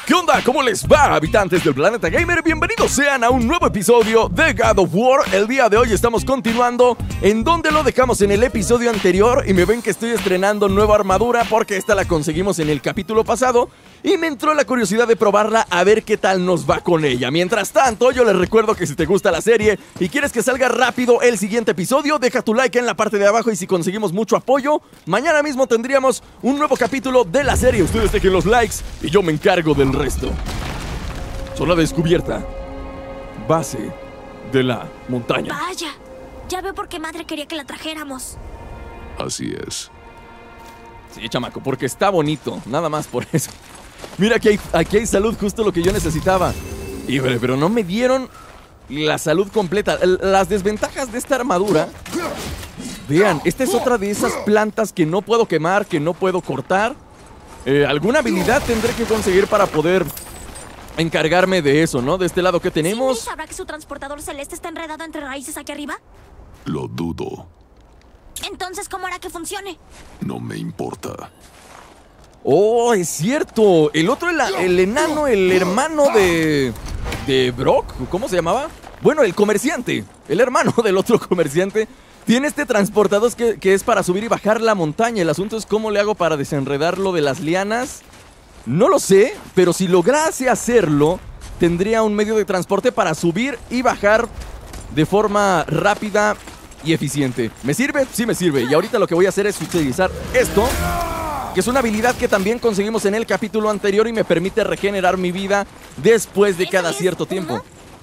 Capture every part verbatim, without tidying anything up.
¿Qué onda? ¿Cómo les va, habitantes del planeta gamer? Bienvenidos sean a un nuevo episodio de God of War. El día de hoy estamos continuando en donde lo dejamos en el episodio anterior. Y me ven que estoy estrenando nueva armadura porque esta la conseguimos en el capítulo pasado. Y me entró la curiosidad de probarla a ver qué tal nos va con ella. Mientras tanto, yo les recuerdo que si te gusta la serie y quieres que salga rápido el siguiente episodio, deja tu like en la parte de abajo y si conseguimos mucho apoyo, mañana mismo tendríamos un nuevo capítulo de la serie. Ustedes dejen los likes y yo me encargo del resto. Zona descubierta. Base de la montaña. Vaya, ya veo por qué madre quería que la trajéramos. Así es. Sí, chamaco, porque está bonito, nada más por eso. Mira, aquí hay, aquí hay salud, justo lo que yo necesitaba. Híjole, pero no me dieron la salud completa. Las desventajas de esta armadura. Vean, esta es otra de esas plantas que no puedo quemar, que no puedo cortar. Eh, alguna habilidad tendré que conseguir para poder encargarme de eso, ¿no? De este lado que tenemos. ¿Sabrá que su transportador celeste está enredado entre raíces aquí arriba? Lo dudo. Entonces, ¿cómo hará que funcione? No me importa. Oh, es cierto. El otro, el, el enano, el hermano de... de Brock, ¿cómo se llamaba? Bueno, el comerciante, el hermano del otro comerciante, tiene este transportador que, que es para subir y bajar la montaña. El asunto es cómo le hago para desenredarlo de las lianas. No lo sé, pero si lograse hacerlo, tendría un medio de transporte para subir y bajar de forma rápida y eficiente. ¿Me sirve? Sí me sirve. Y ahorita lo que voy a hacer es utilizar esto, que es una habilidad que también conseguimos en el capítulo anterior y me permite regenerar mi vida después de cada cierto tiempo.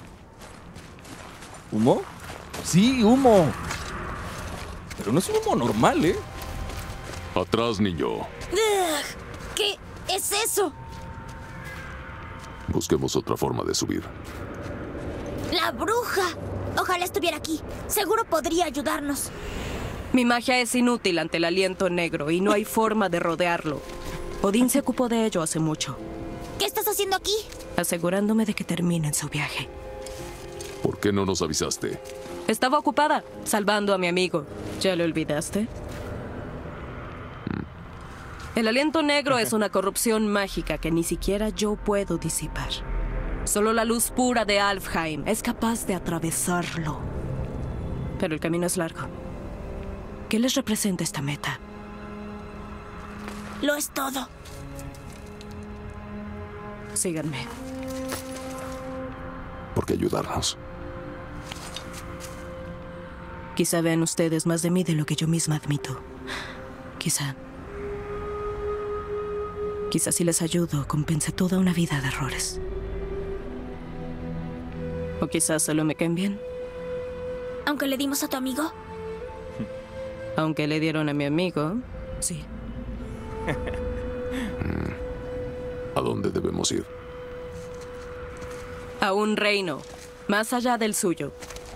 ¿Humo? Sí, humo. Pero no es un humo normal, ¿eh? Atrás, niño. ¿Qué es eso? Busquemos otra forma de subir. ¡La bruja! Ojalá estuviera aquí. Seguro podría ayudarnos. Mi magia es inútil ante el aliento negro y no hay forma de rodearlo. Odín se ocupó de ello hace mucho. ¿Qué estás haciendo aquí? Asegurándome de que terminen su viaje. ¿Por qué no nos avisaste? Estaba ocupada, salvando a mi amigo. ¿Ya lo olvidaste? El aliento negro es una corrupción mágica que ni siquiera yo puedo disipar. Solo la luz pura de Alfheim es capaz de atravesarlo. Pero el camino es largo. ¿Qué les representa esta meta? Lo es todo. Síganme. ¿Por qué ayudarnos? Quizá vean ustedes más de mí de lo que yo misma admito. Quizá. Quizá si les ayudo compense toda una vida de errores. O quizás solo me caen bien. ¿Aunque le dimos a tu amigo? Aunque le dieron a mi amigo, sí. ¿A dónde debemos ir? A un reino, más allá del suyo.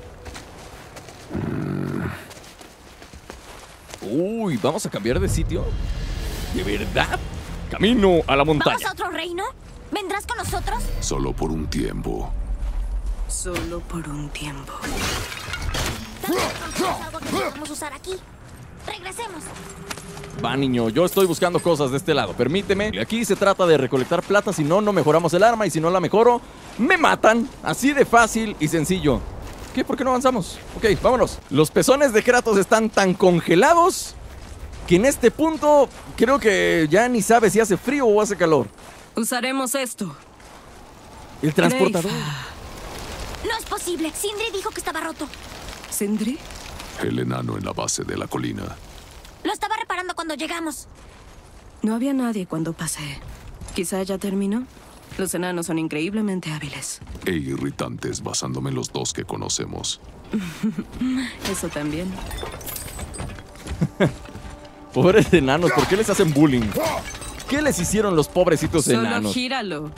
Uy, ¿vamos a cambiar de sitio? ¿De verdad? Camino a la montaña. ¿Vamos a otro reino? ¿Vendrás con nosotros? Solo por un tiempo. Solo por un tiempo. Tal vez encontremos algo que podamos usar aquí. Regresemos. Va, niño, yo estoy buscando cosas de este lado, permíteme. Aquí se trata de recolectar plata, si no, no mejoramos el arma. Y si no la mejoro, me matan. Así de fácil y sencillo. ¿Qué? ¿Por qué no avanzamos? Ok, vámonos. Los pezones de Kratos están tan congelados que en este punto creo que ya ni sabe si hace frío o hace calor. Usaremos esto. El transportador. No es posible. Sindri dijo que estaba roto. ¿Sindri? El enano en la base de la colina. Lo estaba reparando cuando llegamos. No había nadie cuando pasé. Quizá ya terminó. Los enanos son increíblemente hábiles. E irritantes basándome en los dos que conocemos. Eso también. Pobres enanos, ¿por qué les hacen bullying? ¿Qué les hicieron los pobrecitos Solo enanos? Solo gíralo.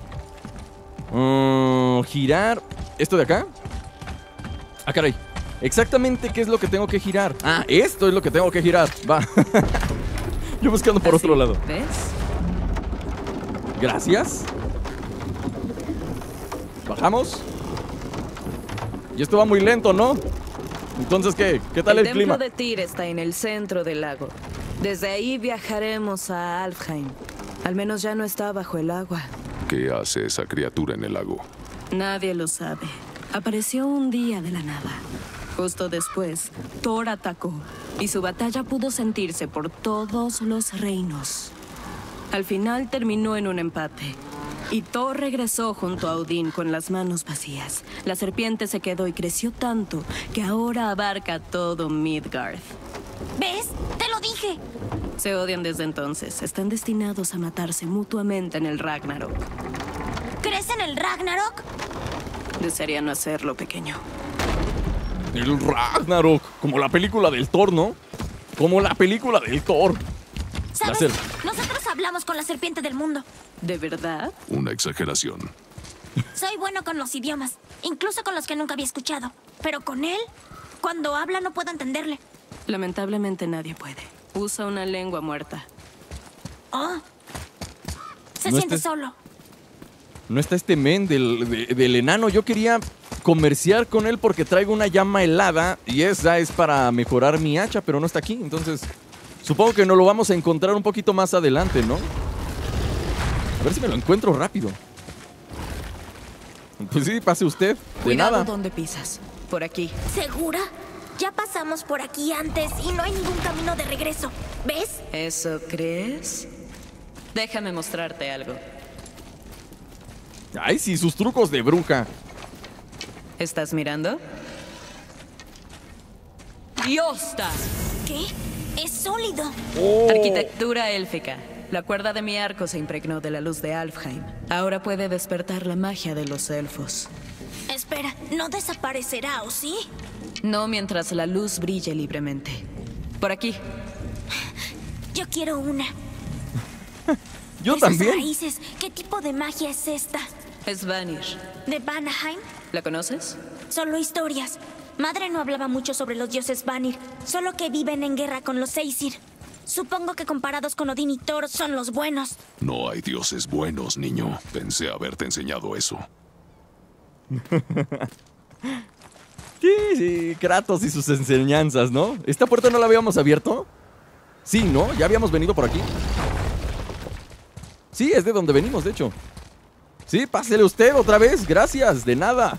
Uh, girar. ¿Esto de acá? Ah, caray. Exactamente qué es lo que tengo que girar. Ah, esto es lo que tengo que girar. Va. Yo buscando por Así, otro lado. ¿ves? Gracias. Bajamos. Y esto va muy lento, ¿no? Entonces, ¿qué? ¿Qué tal el, el clima? El templo de Tyr está en el centro del lago. Desde ahí viajaremos a Alfheim. Al menos ya no está bajo el agua. ¿Qué hace esa criatura en el lago? Nadie lo sabe. Apareció un día de la nada. Justo después, Thor atacó y su batalla pudo sentirse por todos los reinos. Al final terminó en un empate. Y Thor regresó junto a Odín con las manos vacías. La serpiente se quedó y creció tanto que ahora abarca todo Midgard. ¿Ves? ¡Te lo dije! Se odian desde entonces. Están destinados a matarse mutuamente en el Ragnarok. ¿Crees en el Ragnarok? Desearía no hacerlo, pequeño. El Ragnarok, como la película del Thor, ¿no? Como la película del Thor. ¿Sabes? ser- Nosotros hablamos con la serpiente del mundo. ¿De verdad? Una exageración. Soy bueno con los idiomas, incluso con los que nunca había escuchado. Pero con él, cuando habla no puedo entenderle. Lamentablemente nadie puede. Usa una lengua muerta. Oh. Se No siente estés- solo. No está este men del, de- del enano. Yo quería comerciar con él porque traigo una llama helada y esa es para mejorar mi hacha, pero no está aquí. Entonces, supongo que nos lo vamos a encontrar un poquito más adelante, ¿no? A ver si me lo encuentro rápido. Pues sí, pase usted. De Cuidado nada. donde pisas. Por aquí. ¿Segura? Ya pasamos por aquí antes y no hay ningún camino de regreso. ¿Ves? ¿Eso crees? Déjame mostrarte algo. Ay, sí, sus trucos de bruja. ¿Estás mirando? ¡Diosta! ¿Qué? Es sólido. Oh. Arquitectura élfica. La cuerda de mi arco se impregnó de la luz de Alfheim. Ahora puede despertar la magia de los elfos. Espera, ¿no desaparecerá o sí? No mientras la luz brille libremente. Por aquí. Yo quiero una. Yo Esas también. raíces, ¿qué tipo de magia es esta? Es Vanir. ¿De Vanaheim? ¿La conoces? Solo historias. Madre no hablaba mucho sobre los dioses Vanir, solo que viven en guerra con los Aesir. Supongo que comparados con Odín y Thor son los buenos. No hay dioses buenos, niño. Pensé haberte enseñado eso. Sí, sí, Kratos y sus enseñanzas, ¿no? ¿Esta puerta no la habíamos abierto? Sí, ¿no? Ya habíamos venido por aquí. Sí, es de donde venimos, de hecho. Sí, pásele usted otra vez. Gracias, de nada.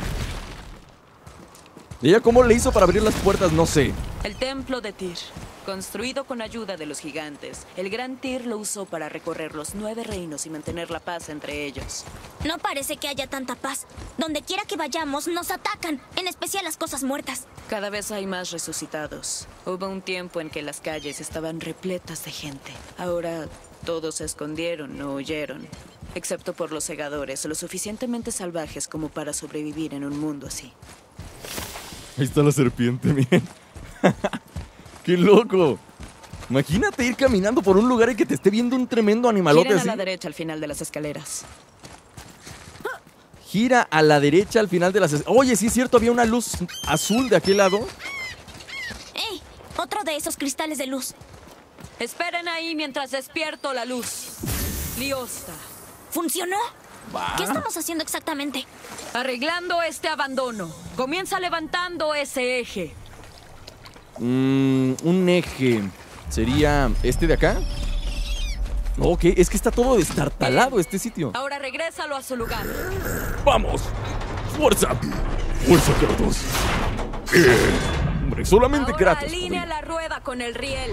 ¿Ella cómo le hizo para abrir las puertas? No sé. El templo de Tyr. Construido con ayuda de los gigantes, el gran Tyr lo usó para recorrer los nueve reinos y mantener la paz entre ellos. No parece que haya tanta paz. Donde quiera que vayamos, nos atacan, en especial las cosas muertas. Cada vez hay más resucitados. Hubo un tiempo en que las calles estaban repletas de gente. Ahora todos se escondieron o huyeron, excepto por los segadores, lo suficientemente salvajes como para sobrevivir en un mundo así. Ahí está la serpiente, miren. ¡Qué loco! Imagínate ir caminando por un lugar y que te esté viendo un tremendo animalote Giren a así. la derecha al final de las escaleras. Gira a la derecha al final de las... es- Oye, sí es cierto, había una luz azul de aquel lado. ¡Ey! Otro de esos cristales de luz. Esperen ahí mientras despierto la luz. Liosta. ¿Funcionó? Va. ¿Qué estamos haciendo exactamente? Arreglando este abandono. Comienza levantando ese eje. Mm, un eje. ¿Sería este de acá? Ok, es que está todo destartalado este sitio. Ahora regrésalo a su lugar. ¡Vamos! ¡Fuerza! ¡Fuerza, Kratos! Bien. Hombre, solamente Ahora Kratos. alinea la rueda con el riel.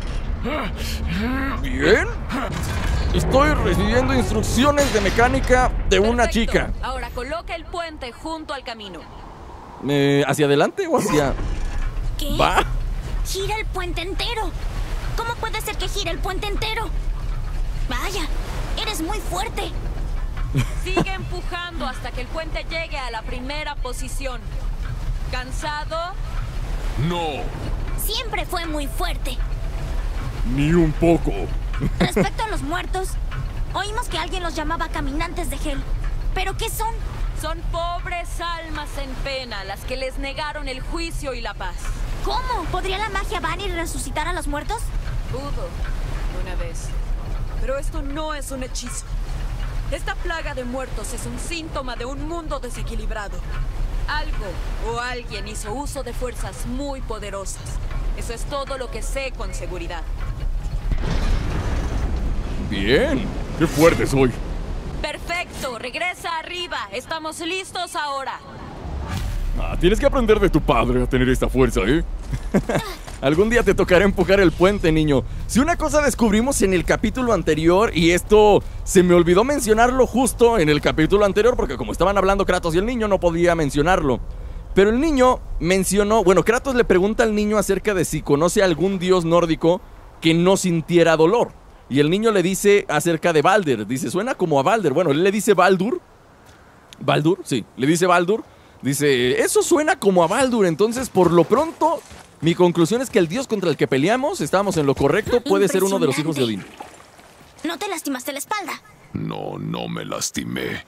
Bien. Estoy recibiendo instrucciones de mecánica de una Perfecto. chica. Ahora coloca el puente junto al camino. Eh, ¿Hacia adelante o hacia...? ¿Qué? ¡Va! Gira el puente entero. ¿Cómo puede ser que gire el puente entero? Vaya, eres muy fuerte. Sigue empujando hasta que el puente llegue a la primera posición. ¿Cansado? ¡No! Siempre fue muy fuerte. Ni un poco. Respecto a los muertos, oímos que alguien los llamaba caminantes de Hel. ¿Pero qué son? Son pobres almas en pena las que les negaron el juicio y la paz. ¿Cómo? ¿Podría la magia Vanir resucitar a los muertos? Pudo, una vez. Pero esto no es un hechizo. Esta plaga de muertos es un síntoma de un mundo desequilibrado. Algo o alguien hizo uso de fuerzas muy poderosas. Eso es todo lo que sé con seguridad. Bien. ¡Qué fuerte soy! Perfecto. Perfecto, regresa arriba. Estamos listos ahora. Ah, tienes que aprender de tu padre a tener esta fuerza, ¿eh? Algún día te tocará empujar el puente, niño. Si una cosa descubrimos en el capítulo anterior, y esto se me olvidó mencionarlo justo en el capítulo anterior, porque como estaban hablando Kratos y el niño, no podía mencionarlo. Pero el niño mencionó, bueno, Kratos le pregunta al niño acerca de si conoce a algún dios nórdico que no sintiera dolor. Y el niño le dice acerca de Balder, dice, suena como a Balder. Bueno, él le dice Baldur. ¿Baldur? Sí, le dice Baldur. Dice, eso suena como a Baldur. Entonces, por lo pronto, mi conclusión es que el dios contra el que peleamos, estábamos en lo correcto, puede ser uno de los hijos de Odín. ¿No te lastimaste la espalda? No, no me lastimé.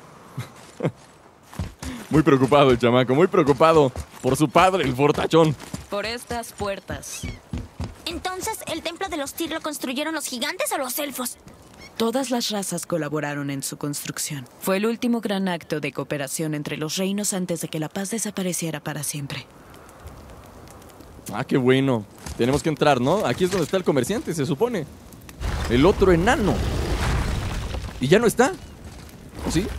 Muy preocupado el chamaco, muy preocupado por su padre, el fortachón. Por estas puertas. Entonces, ¿el templo de los Tyr lo construyeron los gigantes o los elfos? Todas las razas colaboraron en su construcción. Fue el último gran acto de cooperación entre los reinos antes de que la paz desapareciera para siempre. Ah, qué bueno. Tenemos que entrar, ¿no? Aquí es donde está el comerciante, se supone. El otro enano. ¿Y ya no está? ¿O sí?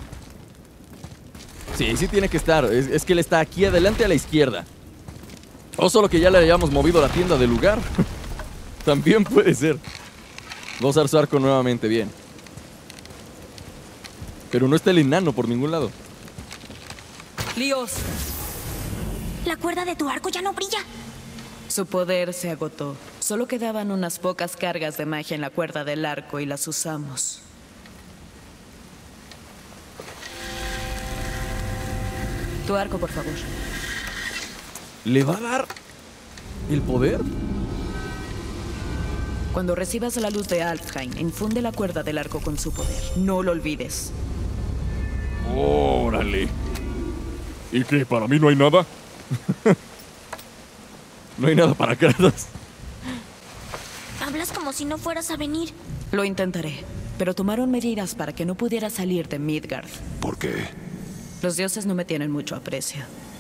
Sí, sí tiene que estar. Es, es que él está aquí adelante a la izquierda. O solo que ya le hayamos movido la tienda del lugar. También puede ser. Vamos a usar su arco nuevamente, bien. Pero no está el enano por ningún lado. Líos. La cuerda de tu arco ya no brilla. Su poder se agotó. Solo quedaban unas pocas cargas de magia en la cuerda del arco y las usamos. Tu arco, por favor. ¿Le va a dar el poder? Cuando recibas la luz de Alfheim, infunde la cuerda del arco con su poder. No lo olvides. Órale. ¿Y qué? ¿Para mí no hay nada? No hay nada para Kratos. Hablas como si no fueras a venir. Lo intentaré, pero tomaron medidas para que no pudiera salir de Midgard. ¿Por qué? Los dioses no me tienen mucho aprecio.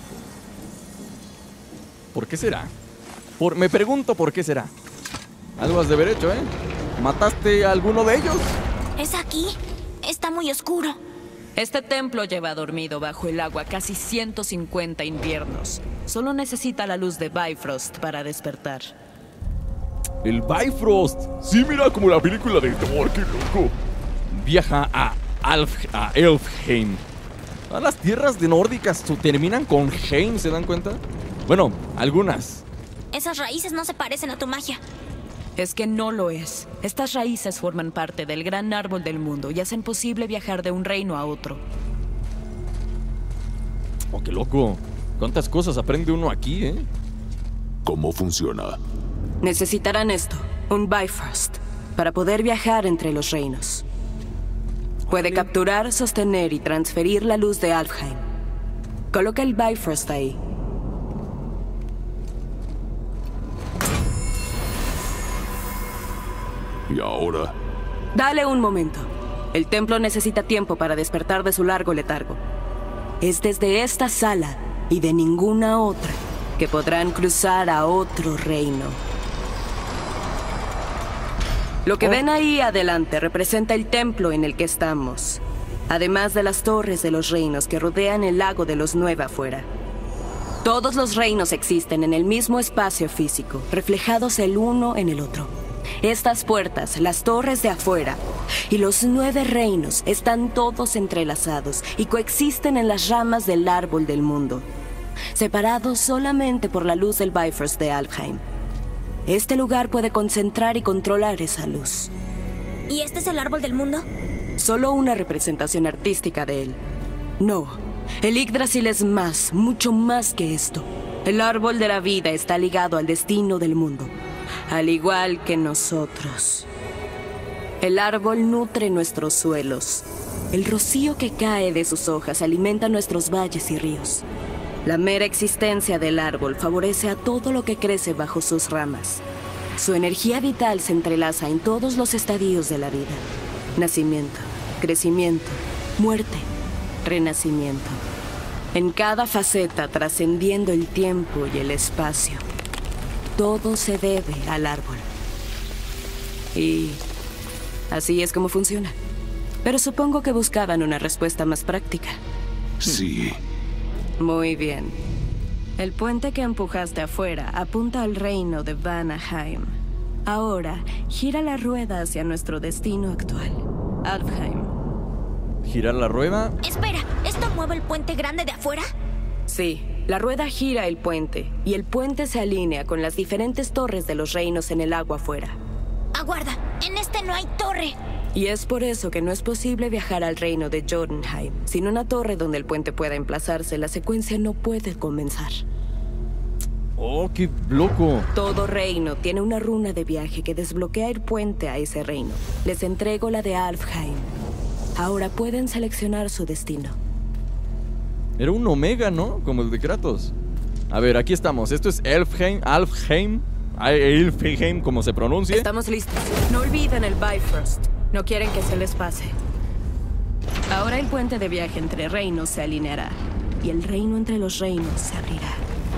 ¿Por qué será? Por, me pregunto por qué será. Algo has de haber hecho, ¿eh? ¿Mataste a alguno de ellos? ¿Es aquí? Está muy oscuro. Este templo lleva dormido bajo el agua casi ciento cincuenta inviernos. Solo necesita la luz de Bifrost para despertar. El Bifrost. Sí, mira, como la película de Thor, qué loco. Viaja a, Alf, a Elfheim. A las tierras de nórdicas terminan con Heim, ¿se dan cuenta? Bueno, algunas. Esas raíces no se parecen a tu magia. Es que no lo es. Estas raíces forman parte del gran árbol del mundo y hacen posible viajar de un reino a otro. Oh, qué loco. ¿Cuántas cosas aprende uno aquí, eh? ¿Cómo funciona? Necesitarán esto, un Bifrost, para poder viajar entre los reinos. Puede capturar, sostener y transferir la luz de Alfheim. Coloca el Bifrost ahí. ¿Y ahora? Dale un momento. El templo necesita tiempo para despertar de su largo letargo. Es desde esta sala y de ninguna otra que podrán cruzar a otro reino. Lo que ven ahí adelante representa el templo en el que estamos, además de las torres de los reinos que rodean el lago de los Nueve afuera. Todos los reinos existen en el mismo espacio físico, reflejados el uno en el otro. Estas puertas, las torres de afuera y los nueve reinos están todos entrelazados y coexisten en las ramas del árbol del mundo, separados solamente por la luz del Bifrost de Alfheim. Este lugar puede concentrar y controlar esa luz. ¿Y este es el árbol del mundo? Solo una representación artística de él. No, el Yggdrasil es más, mucho más que esto. El árbol de la vida está ligado al destino del mundo, al igual que nosotros. El árbol nutre nuestros suelos. El rocío que cae de sus hojas alimenta nuestros valles y ríos. La mera existencia del árbol favorece a todo lo que crece bajo sus ramas. Su energía vital se entrelaza en todos los estadios de la vida. Nacimiento, crecimiento, muerte, renacimiento. En cada faceta trascendiendo el tiempo y el espacio. Todo se debe al árbol. Y así es como funciona. Pero supongo que buscaban una respuesta más práctica. Sí. Muy bien. El puente que empujaste afuera apunta al reino de Vanaheim. Ahora, gira la rueda hacia nuestro destino actual, Alfheim. Girar la rueda. Espera, ¿esto mueve el puente grande de afuera? Sí, la rueda gira el puente, y el puente se alinea con las diferentes torres de los reinos en el agua afuera. Aguarda, en este no hay torre. Y es por eso que no es posible viajar al reino de Jotunheim. Sin una torre donde el puente pueda emplazarse, la secuencia no puede comenzar. Oh, qué loco. Todo reino tiene una runa de viaje que desbloquea el puente a ese reino. Les entrego la de Alfheim. Ahora pueden seleccionar su destino. Era un omega, ¿no? Como el de Kratos. A ver, aquí estamos. Esto es Elfheim, Alfheim, Elfheim, como se pronuncia. Estamos listos. No olviden el Bifrost. No quieren que se les pase. Ahora el puente de viaje entre reinos se alineará. Y el reino entre los reinos se abrirá.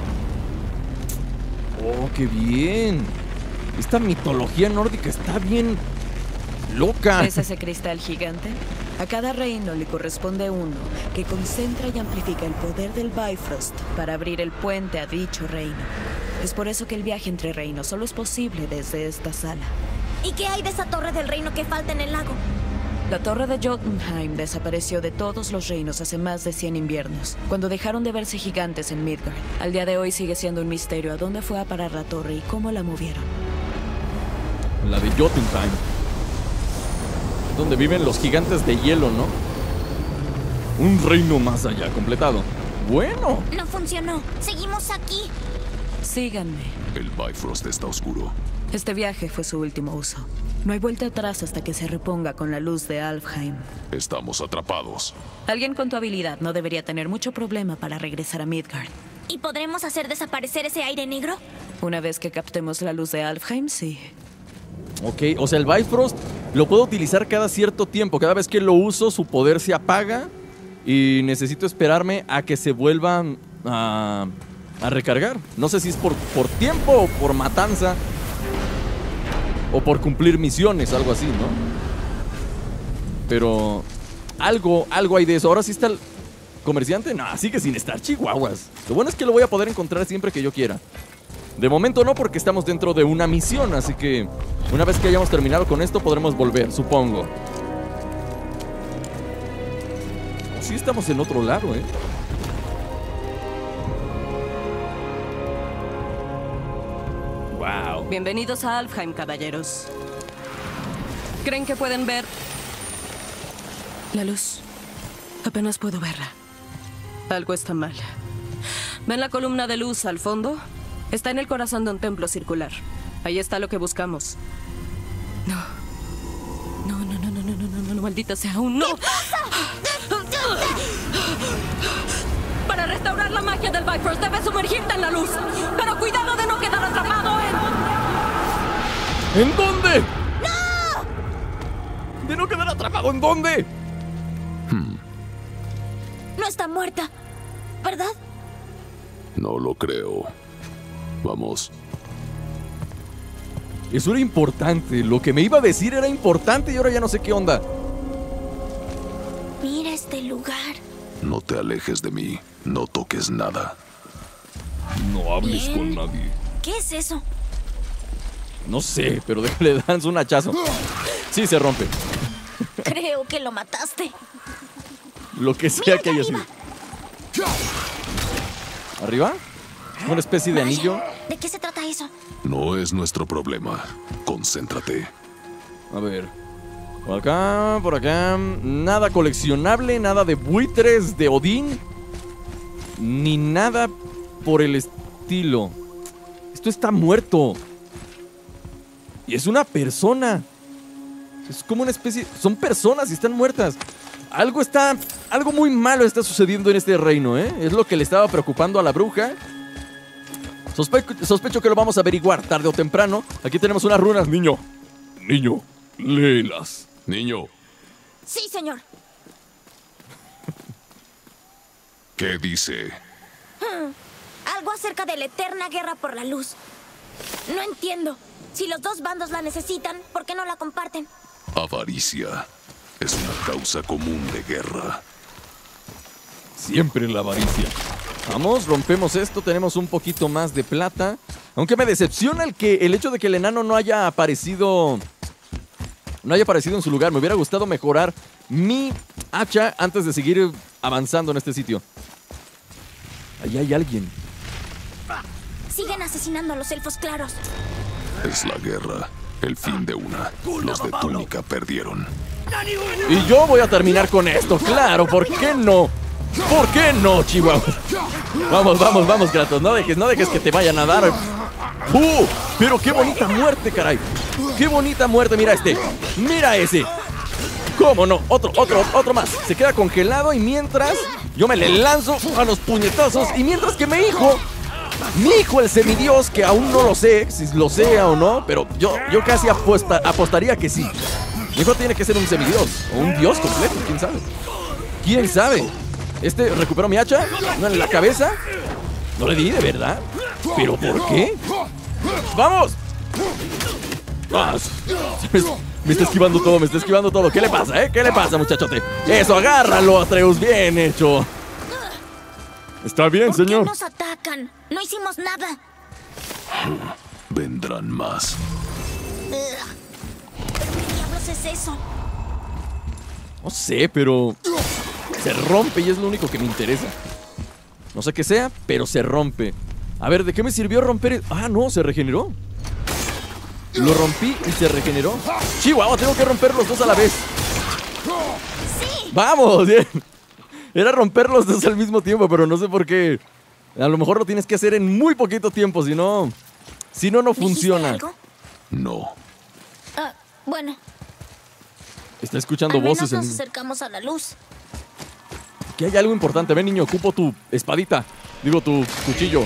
Oh, qué bien. Esta mitología nórdica está bien loca. ¿Es ese cristal gigante? A cada reino le corresponde uno que concentra y amplifica el poder del Bifrost para abrir el puente a dicho reino. Es por eso que el viaje entre reinos solo es posible desde esta sala. ¿Y qué hay de esa torre del reino que falta en el lago? La torre de Jotunheim desapareció de todos los reinos hace más de cien inviernos, cuando dejaron de verse gigantes en Midgard. Al día de hoy sigue siendo un misterio a dónde fue a parar la torre y cómo la movieron. La de Jotunheim. Donde viven los gigantes de hielo, ¿no? Un reino más allá, completado. Bueno. No funcionó. Seguimos aquí. Síganme. El Bifrost está oscuro. Este viaje fue su último uso. No hay vuelta atrás hasta que se reponga con la luz de Alfheim. Estamos atrapados. Alguien con tu habilidad no debería tener mucho problema para regresar a Midgard. ¿Y podremos hacer desaparecer ese aire negro? Una vez que captemos la luz de Alfheim, sí. Ok, o sea, el Bifrost lo puedo utilizar cada cierto tiempo. Cada vez que lo uso, su poder se apaga y necesito esperarme a que se vuelva a, a recargar. No sé si es por, por tiempo o por matanza o por cumplir misiones, algo así, ¿no? Pero algo, algo hay de eso. Ahora sí está el comerciante. No, sigue sin estar, chihuahuas. Lo bueno es que lo voy a poder encontrar siempre que yo quiera. De momento no, porque estamos dentro de una misión, así que una vez que hayamos terminado con esto podremos volver, supongo. Sí estamos en otro lado, ¿eh? Wow. Bienvenidos a Alfheim, caballeros. ¿Creen que pueden ver la luz? Apenas puedo verla. Algo está mal. ¿Ven la columna de luz al fondo? Está en el corazón de un templo circular. Ahí está lo que buscamos. No. No, no, no, no, no, no, no, no, no, maldita sea, aún no. ¿Qué pasa? Para restaurar la magia del Bifrost debes sumergirte en la luz. Pero cuidado de no quedar atrapado en... ¿En dónde? ¡No! ¿De no quedar atrapado en dónde? Hmm, No está muerta, ¿verdad? no lo creo. Vamos. Eso era importante. Lo que me iba a decir era importante y ahora ya no sé qué onda. Mira este lugar. No te alejes de mí. No toques nada. No hables Bien. con nadie. ¿Qué es eso? No sé, pero déjale dan un hachazo. Sí, se rompe. Creo que lo mataste. Lo que sea Mira que haya allá sido. ¿Arriba? ¿Una especie de anillo? ¿De qué se trata eso? No es nuestro problema. Concéntrate. A ver. Por acá, por acá. Nada coleccionable, nada de buitres de Odín. Ni nada por el estilo. Esto está muerto. Y es una persona. Es como una especie... Son personas y están muertas. Algo está... Algo muy malo está sucediendo en este reino, ¿eh? Es lo que le estaba preocupando a la bruja. Sospe sospecho que lo vamos a averiguar tarde o temprano. Aquí tenemos unas runas, niño. Niño, léelas. Niño, Sí, señor. ¿qué dice? Algo acerca de la eterna guerra por la luz. No entiendo. Si los dos bandos la necesitan, ¿por qué no la comparten? Avaricia. Es una causa común de guerra. Siempre la avaricia. Vamos, rompemos esto, tenemos un poquito más de plata. Aunque me decepciona el que el hecho de que el enano no haya aparecido. No haya aparecido en su lugar. Me hubiera gustado mejorar mi hacha antes de seguir avanzando en este sitio. Ahí hay alguien. Siguen asesinando a los elfos claros. Es la guerra. El fin de una. Los de túnica perdieron. Y yo voy a terminar con esto, claro, ¿por qué no? ¿Por qué no, Chihuahua? Vamos, vamos, vamos, Kratos, no dejes, no dejes que te vayan a dar. ¡Uh! Pero qué bonita muerte, caray. Qué bonita muerte, mira este. Mira ese. ¿Cómo no? Otro, otro, otro más. Se queda congelado y mientras yo me le lanzo a los puñetazos. Y mientras que mi hijo, mi hijo el semidios, que aún no lo sé, si lo sea o no, pero yo, yo casi apuesta, apostaría que sí. Mi hijo tiene que ser un semidios o un dios completo, quién sabe. ¿Quién sabe? Este recuperó mi hacha, no en la cabeza. No le di, de verdad. ¿Pero por qué? ¡Vamos! Ah, me, me está esquivando todo, me está esquivando todo. ¿Qué le pasa, eh? ¿Qué le pasa, muchachote? Eso, agárralo, Atreus, bien hecho. Está bien, ¿Por señor. qué nos atacan? No hicimos nada. Vendrán más. ¿Qué diablos es eso? No sé, pero se rompe y es lo único que me interesa. No sé qué sea, pero se rompe. A ver, ¿de qué me sirvió romper? el- Ah, no, se regeneró. Lo rompí y se regeneró. Chihuahua, tengo que romper los dos a la vez. ¡Sí! ¡Vamos! Bien. Era romper los dos al mismo tiempo, pero no sé por qué. A lo mejor lo tienes que hacer en muy poquito tiempo, si no... Si no, no ¿Dijiste funciona. algo? No. Ah, bueno, Está escuchando al menos voces nos en... acercamos a la luz. Aquí hay algo importante. Ven, niño, ocupo tu espadita. Digo, tu cuchillo.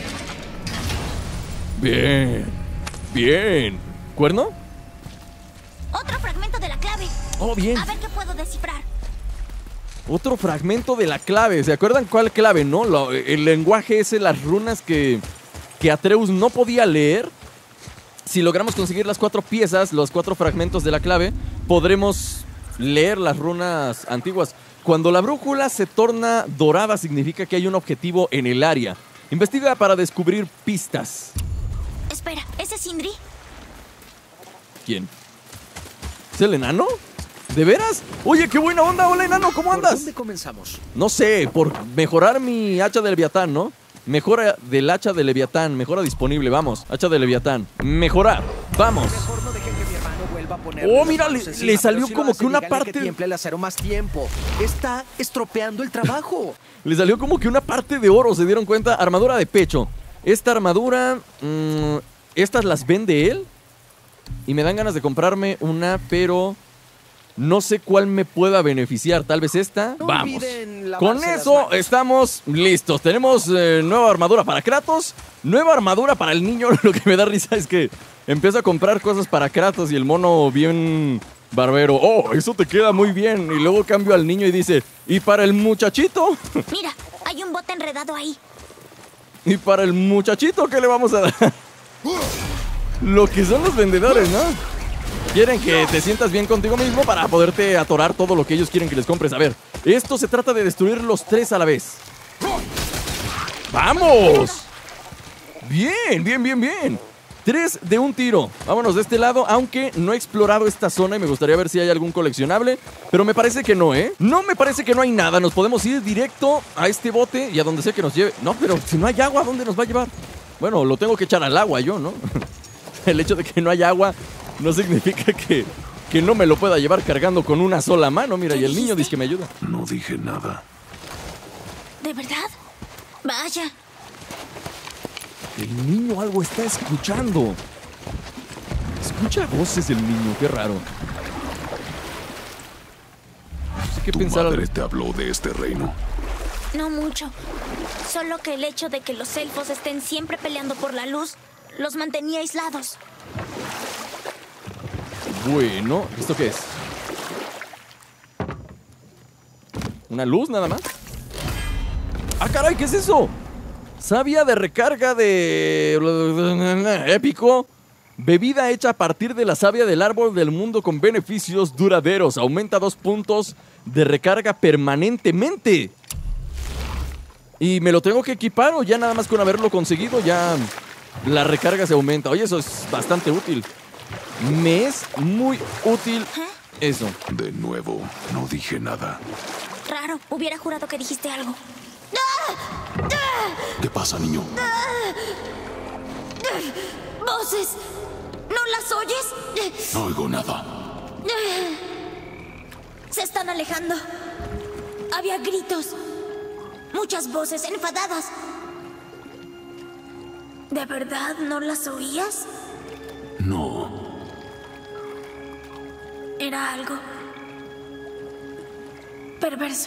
Bien. Bien. ¿Cuerno? Otro fragmento de la clave. Oh, bien. A ver qué puedo descifrar. Otro fragmento de la clave. ¿Se acuerdan cuál clave, no? Lo- el lenguaje ese, las runas que, que Atreus no podía leer. Si logramos conseguir las cuatro piezas, los cuatro fragmentos de la clave, podremos leer las runas antiguas. Cuando la brújula se torna dorada, significa que hay un objetivo en el área. Investiga para descubrir pistas. Espera, ¿ese es Sindri? ¿Quién? ¿Es el enano? ¿De veras? Oye, qué buena onda. Hola, enano, ¿cómo ¿Por andas? dónde comenzamos? No sé, por mejorar mi hacha de Leviatán, ¿no? Mejora del hacha de Leviatán, mejora disponible, vamos. Hacha de Leviatán, mejorar, vamos. Mejor no dejen que mi hermano vuelva a poner. Oh, mira, le- le salió como que una parte- Que tiemple el acero más tiempo. Está estropeando el trabajo. Le salió como que una parte de oro, ¿se dieron cuenta? Armadura de pecho. Esta armadura, mmm, estas las vende él. Y me dan ganas de comprarme una, pero no sé cuál me pueda beneficiar. Tal vez esta. No Vamos. olviden lavarse Con las eso manos. estamos listos. Tenemos eh, nueva armadura para Kratos, nueva armadura para el niño. Lo que me da risa es que empiezo a comprar cosas para Kratos y el mono bien barbero. Oh, eso te queda muy bien. Y luego cambio al niño y dice, ¿y para el muchachito? Mira, hay un bote enredado ahí. ¿Y para el muchachito qué le vamos a dar? Lo que son los vendedores, ¿no? Quieren que te sientas bien contigo mismo para poderte atorar todo lo que ellos quieren que les compres. A ver, esto se trata de destruir los tres a la vez. ¡Vamos! Bien, bien, bien, bien. Tres de un tiro. Vámonos de este lado, aunque no he explorado esta zona y me gustaría ver si hay algún coleccionable. Pero me parece que no, ¿eh? No me parece que no hay nada. Nos podemos ir directo a este bote y a donde sea que nos lleve. No, pero si no hay agua, ¿a dónde nos va a llevar? Bueno, lo tengo que echar al agua yo, ¿no? El hecho de que no haya agua no significa que, que no me lo pueda llevar cargando con una sola mano. Mira, ¿Qué y el niño dijiste? dice que me ayuda. No dije nada. ¿De verdad? Vaya. El niño algo está escuchando. Escucha voces el niño, qué raro. No sé qué Tu pensar al madre te habló de este reino. No mucho. Solo que el hecho de que los elfos estén siempre peleando por la luz los mantenía aislados. Bueno, ¿esto qué es? ¿Una luz nada más? ¡Ah, caray! ¿Qué es eso? Savia de recarga de... épico. Bebida hecha a partir de la savia del árbol del mundo con beneficios duraderos. Aumenta dos puntos de recarga permanentemente. ¿Y me lo tengo que equipar o ya nada más con haberlo conseguido ya la recarga se aumenta? Oye, eso es bastante útil. Me es muy útil eso. De nuevo, no dije nada. Raro, hubiera jurado que dijiste algo. ¿Qué pasa, niño? ¡Voces! ¿No las oyes? No oigo nada. Se están alejando. Había gritos. Muchas voces enfadadas. ¿De verdad no las oías? No. Era algo perverso.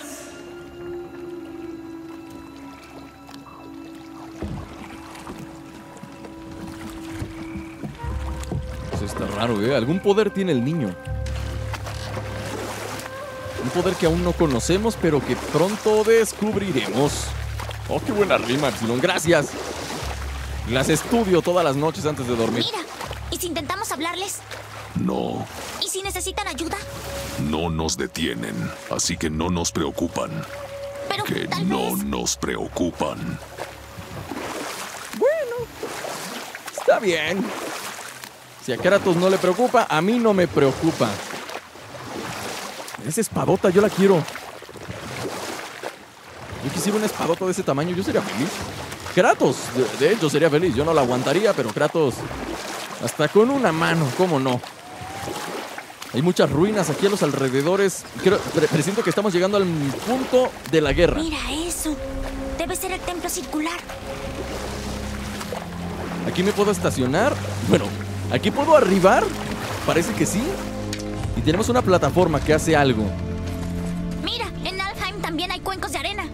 Eso está raro, ¿eh? Algún poder tiene el niño. Un poder que aún no conocemos, pero que pronto descubriremos. Oh, qué buena rima, Epsilon. Gracias. Las estudio todas las noches antes de dormir. Mira, ¿y si intentamos hablarles? No. ¿Y si necesitan ayuda? No nos detienen, así que no nos preocupan. Pero Que tal no vez... nos preocupan. Bueno, está bien. Si a Kratos no le preocupa, a mí no me preocupa. Esa espadota yo la quiero. Yo quisiera una espadota de ese tamaño, yo sería feliz. Kratos, de, de hecho, sería feliz. Yo no la aguantaría, pero Kratos, hasta con una mano, ¿cómo no? Hay muchas ruinas aquí a los alrededores. Creo, pre presiento que estamos llegando al punto de la guerra. Mira eso. Debe ser el templo circular. ¿Aquí me puedo estacionar? Bueno, ¿aquí puedo arribar? Parece que sí. Y tenemos una plataforma que hace algo. Mira, en Alfheim también hay cuencos de arena.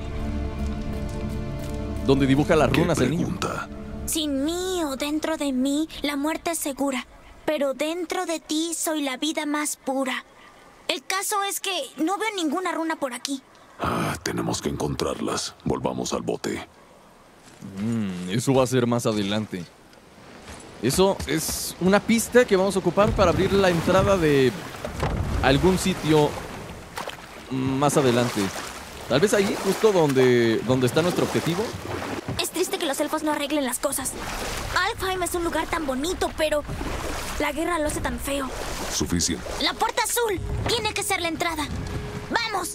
Donde dibuja las ¿Qué runas el niño. pregunta? Sin mí o dentro de mí, la muerte es segura. Pero dentro de ti soy la vida más pura. El caso es que no veo ninguna runa por aquí. Ah, tenemos que encontrarlas. Volvamos al bote. Mm, eso va a ser más adelante. Eso es una pista que vamos a ocupar para abrir la entrada de algún sitio más adelante. Tal vez ahí, justo donde, donde está nuestro objetivo. Es triste que los elfos no arreglen las cosas. Alfheim es un lugar tan bonito, pero la guerra lo hace tan feo. Suficiente. La puerta azul tiene que ser la entrada. ¡Vamos!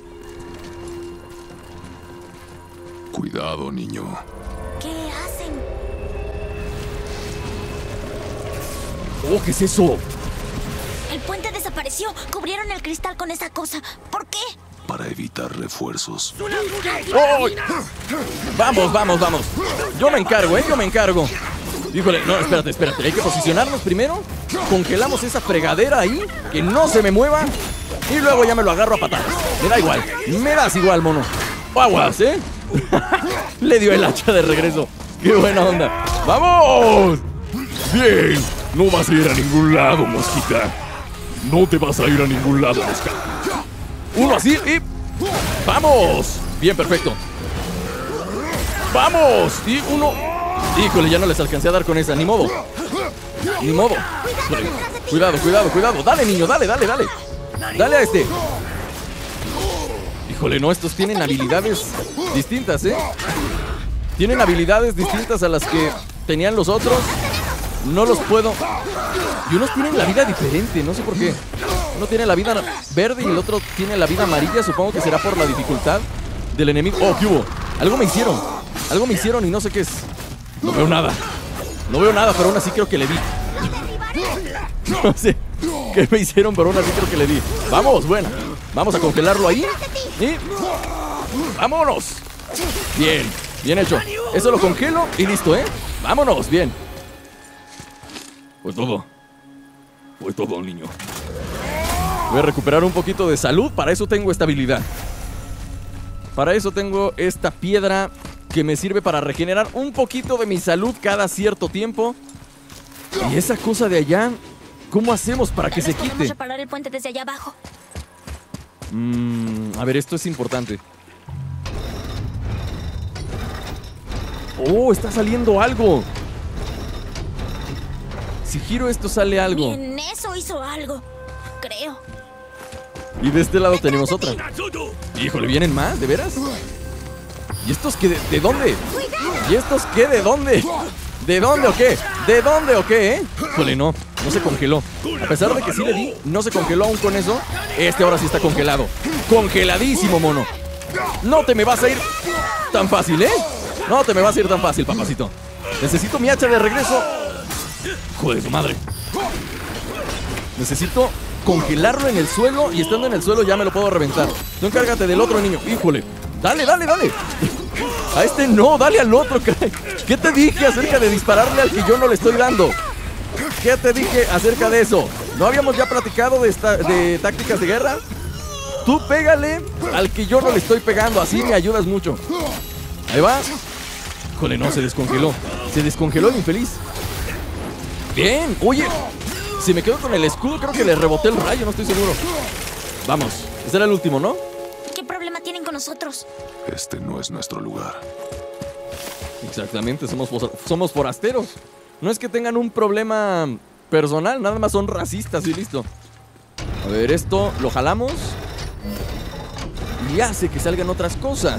Cuidado, niño. ¿Qué hacen? ¡Oh, qué es eso! El puente desapareció. Cubrieron el cristal con esa cosa. ¿Por qué? Para evitar refuerzos. ¡Oh! Vamos, vamos, vamos. Yo me encargo, ¿eh? Yo me encargo. Híjole, no, espérate, espérate. Hay que posicionarnos primero. Congelamos esa fregadera ahí. Que no se me mueva. Y luego ya me lo agarro a patadas. Me da igual. Me das igual, mono. Aguas, ¿eh? Le dio el hacha de regreso. ¡Qué buena onda! ¡Vamos! Bien. No vas a ir a ningún lado, mosquita. No te vas a ir a ningún lado, mosca. Uno así y... ¡Vamos! Bien, perfecto. ¡Vamos! Y uno... Híjole, ya no les alcancé a dar con esa. Ni modo. Ni modo. Híjole. Cuidado, cuidado, cuidado. Dale, niño, dale, dale, dale. Dale a este. Híjole, no, estos tienen habilidades distintas, ¿eh? Tienen habilidades distintas a las que tenían los otros. No los puedo... Y unos tienen la vida diferente, no sé por qué. Uno tiene la vida verde y el otro tiene la vida amarilla. Supongo que será por la dificultad del enemigo. ¡Oh, qué hubo! Algo me hicieron. Algo me hicieron y no sé qué es. No veo nada. No veo nada, pero aún así creo que le di. No sé qué me hicieron, pero aún así creo que le di. Vamos, bueno. Vamos a congelarlo ahí. Y... ¡vámonos! Bien, bien hecho. Eso lo congelo y listo, ¿eh? ¡Vámonos! Bien. Pues todo. Pues todo, niño. Voy a recuperar un poquito de salud. Para eso tengo esta habilidad. Para eso tengo esta piedra que me sirve para regenerar un poquito de mi salud cada cierto tiempo. Y esa cosa de allá, ¿cómo hacemos para que se quite? Podemos reparar el puente desde allá abajo. Mm, a ver, esto es importante. ¡Oh, está saliendo algo! Si giro esto sale algo. Bien, eso hizo algo. Creo. Y de este lado tenemos otra. Híjole, ¿vienen más? ¿De veras? ¿Y estos qué? ¿De, de dónde? ¿Y estos qué? ¿De dónde? ¿De dónde o qué? ¿De dónde o qué, eh? Híjole, no. No se congeló. A pesar de que sí le di, no se congeló aún con eso. Este ahora sí está congelado. Congeladísimo, mono. No te me vas a ir tan fácil, ¿eh? No te me vas a ir tan fácil, papacito. Necesito mi hacha de regreso. Joder, su madre. Necesito congelarlo en el suelo y estando en el suelo ya me lo puedo reventar. Tú encárgate del otro, niño. Híjole. Dale, dale, dale. A este no, dale al otro, caray. ¿Qué te dije acerca de dispararle al que yo no le estoy dando? ¿Qué te dije acerca de eso? ¿No habíamos ya platicado de, esta, de tácticas de guerra? Tú pégale al que yo no le estoy pegando. Así me ayudas mucho. Ahí va. Híjole, no, se descongeló. Se descongeló el infeliz. Bien, oye. Si me quedo con el escudo, creo que le reboté el rayo, no estoy seguro. Vamos, este era el último, ¿no? ¿Qué problema tienen con nosotros? Este no es nuestro lugar. Exactamente, somos, somos forasteros. No es que tengan un problema personal, nada más son racistas y listo. A ver, esto lo jalamos y hace que salgan otras cosas.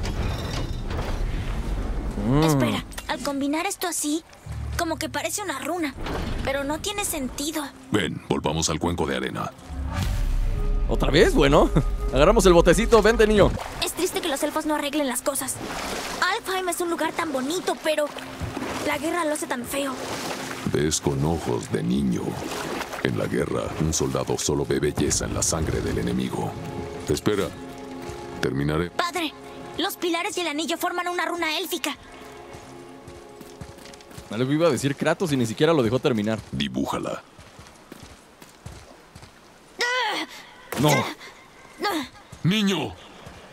Mm. Espera, al combinar esto así, como que parece una runa, pero no tiene sentido. Ven, volvamos al cuenco de arena. ¿Otra vez? Bueno, agarramos el botecito, vente, niño. Es triste que los elfos no arreglen las cosas. Alfheim es un lugar tan bonito, pero la guerra lo hace tan feo. Ves con ojos de niño. En la guerra, un soldado solo ve belleza en la sangre del enemigo. Espera, terminaré. Padre, los pilares y el anillo forman una runa élfica. Algo iba a decir Kratos y ni siquiera lo dejó terminar. Dibújala. No. ¡Niño!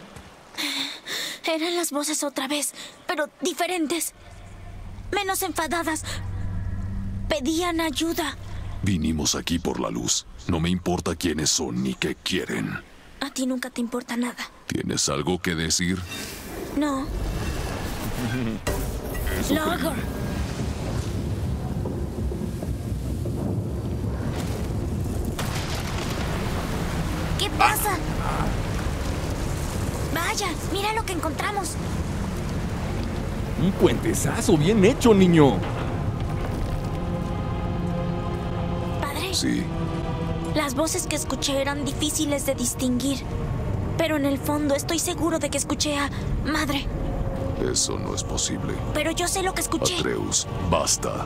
Eran las voces otra vez, pero diferentes. Menos enfadadas. Pedían ayuda. Vinimos aquí por la luz. No me importa quiénes son ni qué quieren. A ti nunca te importa nada. ¿Tienes algo que decir? No. Logor. ¿Qué pasa? Vaya, mira lo que encontramos. Un puentezazo bien hecho, niño. Padre. Sí. Las voces que escuché eran difíciles de distinguir. Pero en el fondo estoy seguro de que escuché a Madre. Eso no es posible. Pero yo sé lo que escuché. Atreus, basta.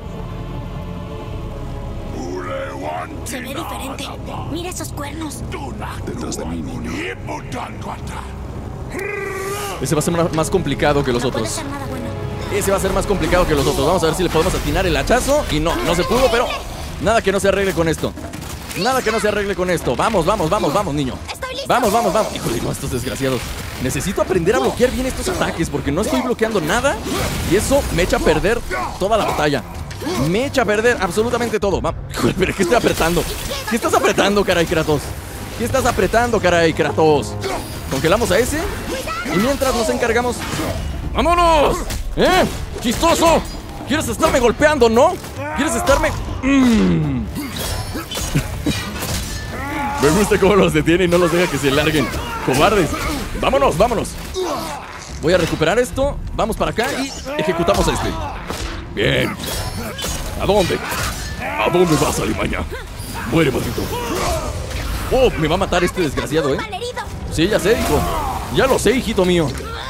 Se ve diferente. Mira esos cuernos. Detrás de mí, niño. Ese va a ser más complicado que los No otros. puede ser nada bueno. Ese va a ser más complicado que los otros. Vamos a ver si le podemos atinar el hachazo. Y no, no se pudo, pero nada que no se arregle con esto. Nada que no se arregle con esto. Vamos, vamos, vamos, vamos, niño. Estoy listo. Vamos, vamos, vamos. Híjole, no, estos desgraciados. Necesito aprender a bloquear bien estos ataques porque no estoy bloqueando nada. Y eso me echa a perder toda la batalla. Me echa a perder absolutamente todo. Va. Híjole, pero ¿qué estoy apretando? ¿Qué estás apretando, caray, Kratos? ¿Qué estás apretando, caray, Kratos? Congelamos a ese. Y mientras nos encargamos... ¡Vámonos! ¿Eh? ¡Chistoso! ¿Quieres estarme golpeando, no? ¿Quieres estarme...? Mm. Me gusta cómo los detiene y no los deja que se larguen. ¡Cobardes! ¡Vámonos, vámonos! Voy a recuperar esto. Vamos para acá y ejecutamos a este. Bien. ¿A dónde? ¿A dónde vas, Alimaña? Muere, maldito. Oh, me va a matar este desgraciado, ¿eh? Malherido. Sí, ya sé, hijo. Ya lo sé, hijito mío.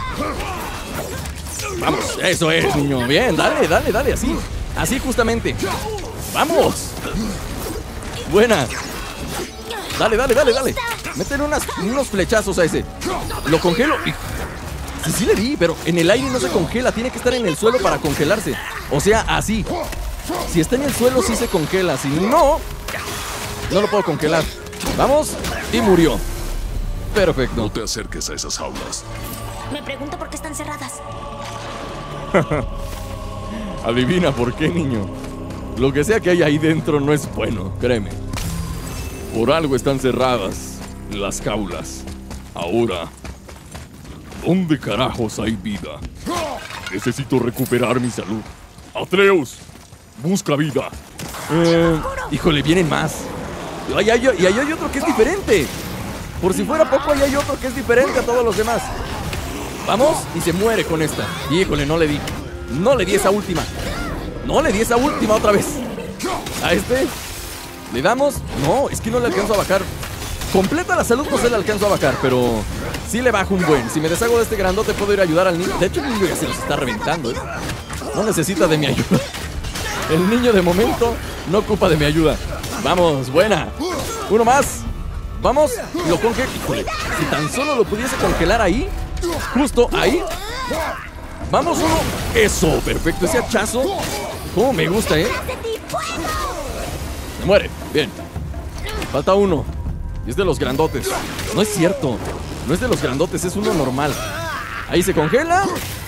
Vamos, eso es, niño. Bien, dale, dale, dale, así. Así justamente. ¡Vamos! Buena. Dale, dale, dale, dale. Métele unas, unos flechazos a ese. Lo congelo y... Sí, sí le di, pero en el aire no se congela. Tiene que estar en el suelo para congelarse. O sea, así. Si está en el suelo, sí se congela. Si no, no lo puedo congelar. Vamos, y murió. Perfecto. No te acerques a esas jaulas. Me pregunto por qué están cerradas. Adivina por qué, niño. Lo que sea que hay ahí dentro no es bueno, créeme. Por algo están cerradas las jaulas. Ahora, ¿dónde carajos hay vida? Necesito recuperar mi salud. Atreus, busca vida. Eh, híjole, vienen más. Y ahí, hay, y ahí hay otro que es diferente. Por si fuera poco, ahí hay otro que es diferente a todos los demás. Vamos, y se muere con esta. Híjole, no le di. No le di esa última. No le di esa última otra vez. A este le damos. No, es que no le alcanzo a bajar. Completa la salud no se le alcanzo a bajar, pero sí le bajo un buen. Si me deshago de este grandote puedo ir a ayudar al niño. De hecho el niño ya se los está reventando, ¿eh? No necesita de mi ayuda. El niño de momento no ocupa de mi ayuda. Vamos, buena. Uno más. Vamos, lo conge... Híjole, si tan solo lo pudiese congelar ahí. Justo ahí. Vamos, uno. Eso, perfecto, ese hachazo. Cómo me gusta, ¿eh? Se muere, bien. Falta uno. Y es de los grandotes. No es cierto. No es de los grandotes, es uno normal. Ahí se congela.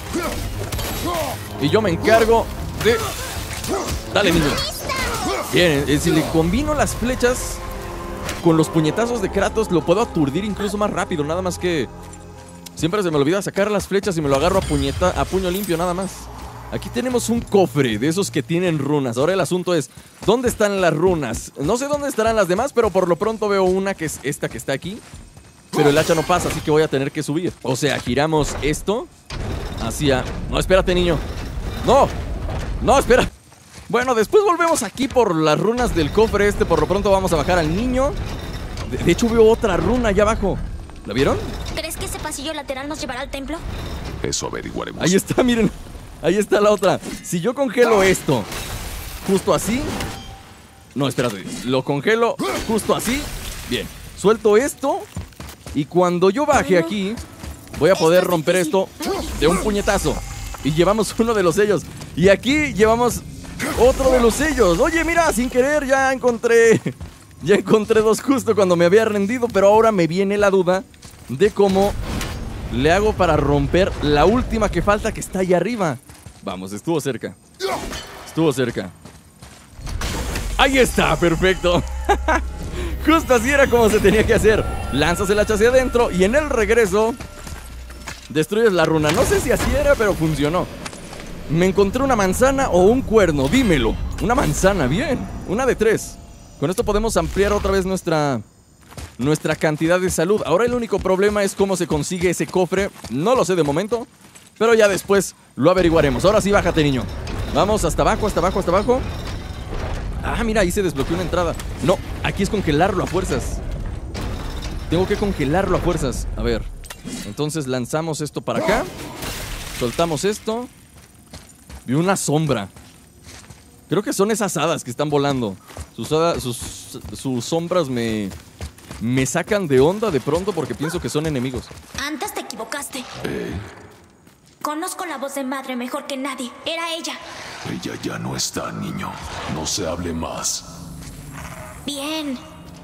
Y yo me encargo de... Dale, niño. Bien, eh, si le combino las flechas con los puñetazos de Kratos, lo puedo aturdir incluso más rápido. Nada más que... Siempre se me olvida sacar las flechas y me lo agarro a, puñeta, a puño limpio, nada más. Aquí tenemos un cofre de esos que tienen runas. Ahora el asunto es, ¿dónde están las runas? No sé dónde estarán las demás, pero por lo pronto veo una que es esta que está aquí. Pero el hacha no pasa, así que voy a tener que subir. O sea, giramos esto hacia... No, espérate, niño. No, no, espera. Bueno, después volvemos aquí por las runas del cofre este. Por lo pronto vamos a bajar al niño. De, de hecho veo otra runa allá abajo. ¿La vieron? ¿Crees que ese pasillo lateral nos llevará al templo? Eso averiguaremos. Ahí está, miren. Ahí está la otra. Si yo congelo esto justo así... No, espérate. Lo congelo justo así. Bien. Suelto esto. Y cuando yo baje aquí, voy a poder romper esto de un puñetazo. Y llevamos uno de los sellos. Y aquí llevamos otro de los sellos. Oye, mira, sin querer ya encontré... Ya encontré dos justo cuando me había rendido. Pero ahora me viene la duda de cómo le hago para romper la última que falta, que está ahí arriba. Vamos, estuvo cerca. Estuvo cerca. Ahí está, perfecto. Justo así era como se tenía que hacer. Lanzas el hacha hacia adentro y en el regreso destruyes la runa. No sé si así era, pero funcionó. Me encontré una manzana o un cuerno, dímelo. Una manzana, bien. Una de tres. Con esto podemos ampliar otra vez nuestra... Nuestra cantidad de salud. Ahora el único problema es cómo se consigue ese cofre. No lo sé de momento, pero ya después lo averiguaremos. Ahora sí, bájate, niño. Vamos, hasta abajo, hasta abajo, hasta abajo. Ah, mira, ahí se desbloqueó una entrada. No, aquí es congelarlo a fuerzas. Tengo que congelarlo a fuerzas. A ver, entonces lanzamos esto para acá. Soltamos esto. Vi una sombra. Creo que son esas hadas que están volando. Sus, hadas, sus, sus sombras me... Me sacan de onda de pronto porque pienso que son enemigos. Antes te equivocaste. ¿Eh? Conozco la voz de madre mejor que nadie. Era ella. Ella ya no está, niño. No se hable más. Bien.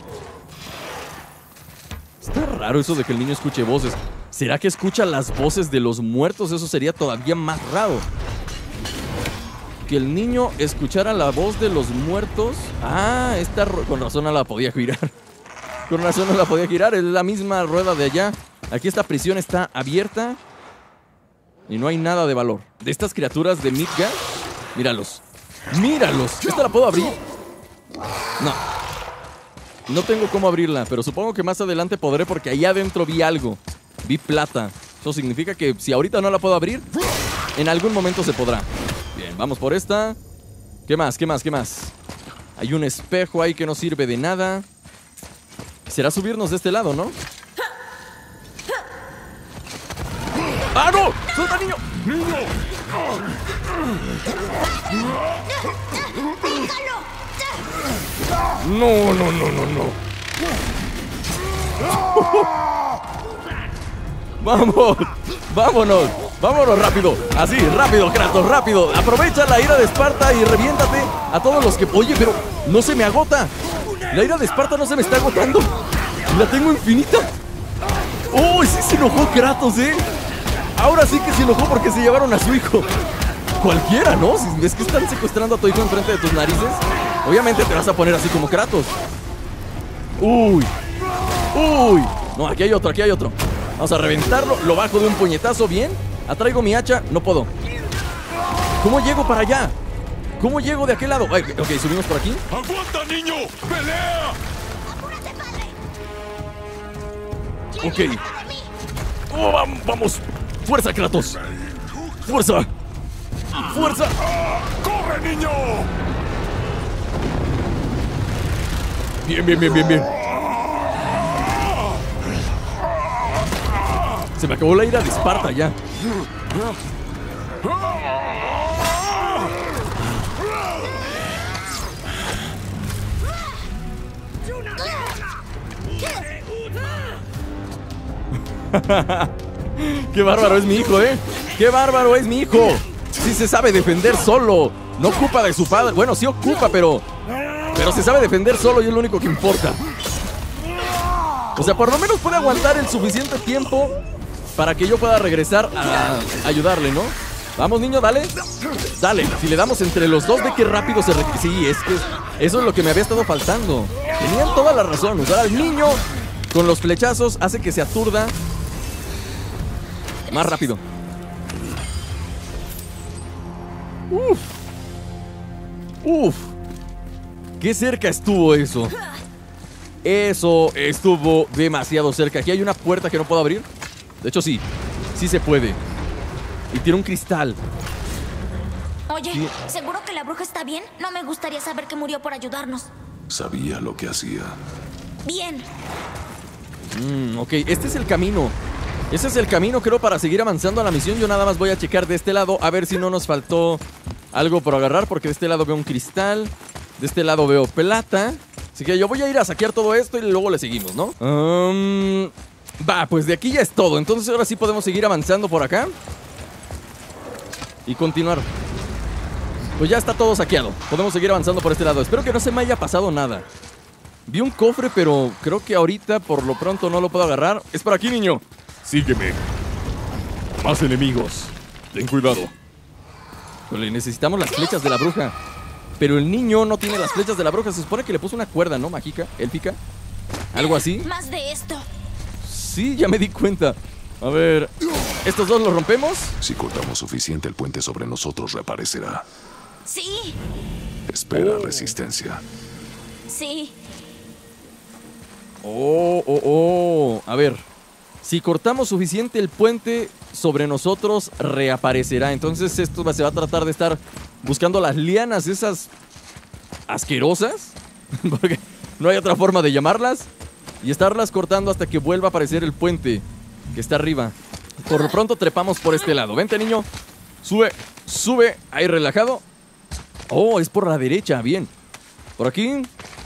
Está raro eso de que el niño escuche voces. ¿Será que escucha las voces de los muertos? Eso sería todavía más raro. Que el niño escuchara la voz de los muertos. Ah, esta con razón no la podía girar. Con razón no la podía girar, es la misma rueda de allá. Aquí esta prisión está abierta y no hay nada de valor. De estas criaturas de Midgard, míralos. ¡Míralos! ¿Esta la puedo abrir? No. No tengo cómo abrirla, pero supongo que más adelante podré porque ahí adentro vi algo. Vi plata. Eso significa que si ahorita no la puedo abrir, en algún momento se podrá. Bien, vamos por esta. ¿Qué más? ¿Qué más? ¿Qué más? Hay un espejo ahí que no sirve de nada. Será subirnos de este lado, ¿no? ¡Ah, no! ¡Suelta, niño! ¡Niño! No, no, no, no, no. ¡Vamos! ¡Vámonos! ¡Vámonos rápido! Así, rápido, Kratos, rápido. Aprovecha la ira de Esparta y reviéntate a todos los que... Oye, pero no se me agota. La ira de Esparta no se me está agotando. La tengo infinita. ¡Oh! Sí se enojó Kratos, ¿eh? Ahora sí que se enojó porque se llevaron a su hijo. Cualquiera, ¿no? Si ves que están secuestrando a tu hijo enfrente de tus narices, obviamente te vas a poner así como Kratos. ¡Uy! ¡Uy! No, aquí hay otro, aquí hay otro. Vamos a reventarlo, lo bajo de un puñetazo, bien. Atraigo mi hacha, no puedo. ¿Cómo llego para allá? ¿Cómo llego de aquel lado? Ay, ok, subimos por aquí. ¡Aguanta, niño! ¡Pelea! ¡Apúrate, padre! Ok. Oh, vam- vamos. Fuerza, Kratos. Fuerza. Fuerza. ¡Corre, niño! Bien, bien, bien, bien, bien. Se me acabó la ira de Esparta ya. Qué bárbaro es mi hijo, ¿eh? Qué bárbaro es mi hijo. Sí se sabe defender solo. No ocupa de su padre. Bueno, sí ocupa, pero... Pero se sabe defender solo y es lo único que importa. O sea, por lo menos puede aguantar el suficiente tiempo para que yo pueda regresar a ayudarle, ¿no? Vamos, niño, dale. Dale. Si le damos entre los dos, ve que rápido se... Re... Sí, es que eso es lo que me había estado faltando. Tenían toda la razón. Usar al niño con los flechazos hace que se aturda más rápido. Uf. Uf. Qué cerca estuvo eso. Eso estuvo demasiado cerca. Aquí hay una puerta que no puedo abrir. De hecho, sí. Sí se puede. Y tiene un cristal. Oye, Sí. ¿seguro que la bruja está bien? No me gustaría saber que murió por ayudarnos. Sabía lo que hacía. Bien. Mm, ok, este es el camino. Ese es el camino, creo, para seguir avanzando a la misión. Yo nada más voy a checar de este lado a ver si no nos faltó algo por agarrar, porque de este lado veo un cristal, de este lado veo plata. Así que yo voy a ir a saquear todo esto y luego le seguimos, ¿no? Um, va, pues de aquí ya es todo. Entonces ahora sí podemos seguir avanzando por acá y continuar. Pues ya está todo saqueado. Podemos seguir avanzando por este lado. Espero que no se me haya pasado nada. Vi un cofre, pero creo que ahorita por lo pronto no lo puedo agarrar. Es por aquí, niño. Sígueme. Más enemigos. Ten cuidado. Híjole, necesitamos las flechas de la bruja. Pero el niño no tiene las flechas de la bruja. Se supone que le puso una cuerda, ¿no? Mágica, élfica. Algo así. Más de esto. Sí, ya me di cuenta. A ver, ¿estos dos los rompemos? Si cortamos suficiente, el puente sobre nosotros reaparecerá. Sí, Espera Oh. resistencia. sí. Oh, oh, oh. A ver, si cortamos suficiente el puente sobre nosotros reaparecerá. Entonces esto va- se va a tratar de estar buscando las lianas esas asquerosas, porque no hay otra forma de llamarlas, y estarlas cortando hasta que vuelva a aparecer el puente que está arriba. Por lo pronto trepamos por este lado. Vente, niño. Sube, sube. Ahí, relajado. Oh, es por la derecha, bien. Por aquí.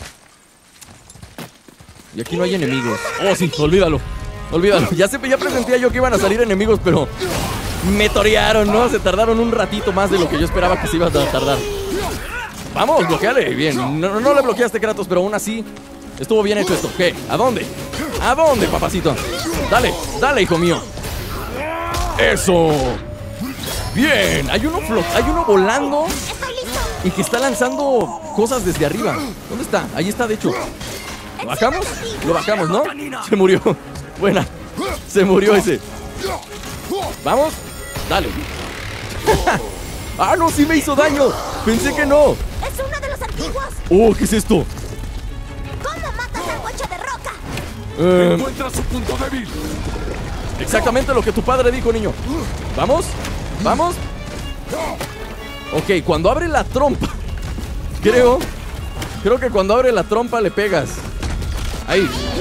Y aquí no hay enemigos. Oh, sí, olvídalo. Olvídalo. Ya, se, ya presentía yo que iban a salir enemigos, pero me torearon, ¿no? Se tardaron un ratito más de lo que yo esperaba que se iba a tardar. Vamos, bloqueale. Bien. No, no le bloqueaste, Kratos, pero aún así estuvo bien hecho esto. ¿Qué? ¿A dónde? ¿A dónde, papacito? Dale, dale, hijo mío. ¡Eso! Bien. Hay uno, flot hay uno volando y que está lanzando cosas desde arriba. ¿Dónde está? Ahí está, de hecho. ¿Lo bajamos? Lo bajamos, ¿no? Se murió. Buena. Se murió ese. Vamos. Dale. Ah, no, sí me hizo daño. Pensé que no. Es uno de los antiguos. Oh, ¿qué es esto? ¿Cómo matas al guacho de roca? Eh, Encuentra su punto débil. exactamente lo que tu padre dijo, niño. Vamos. Vamos. Ok, cuando abre la trompa. Creo. Creo que cuando abre la trompa le pegas. Ahí.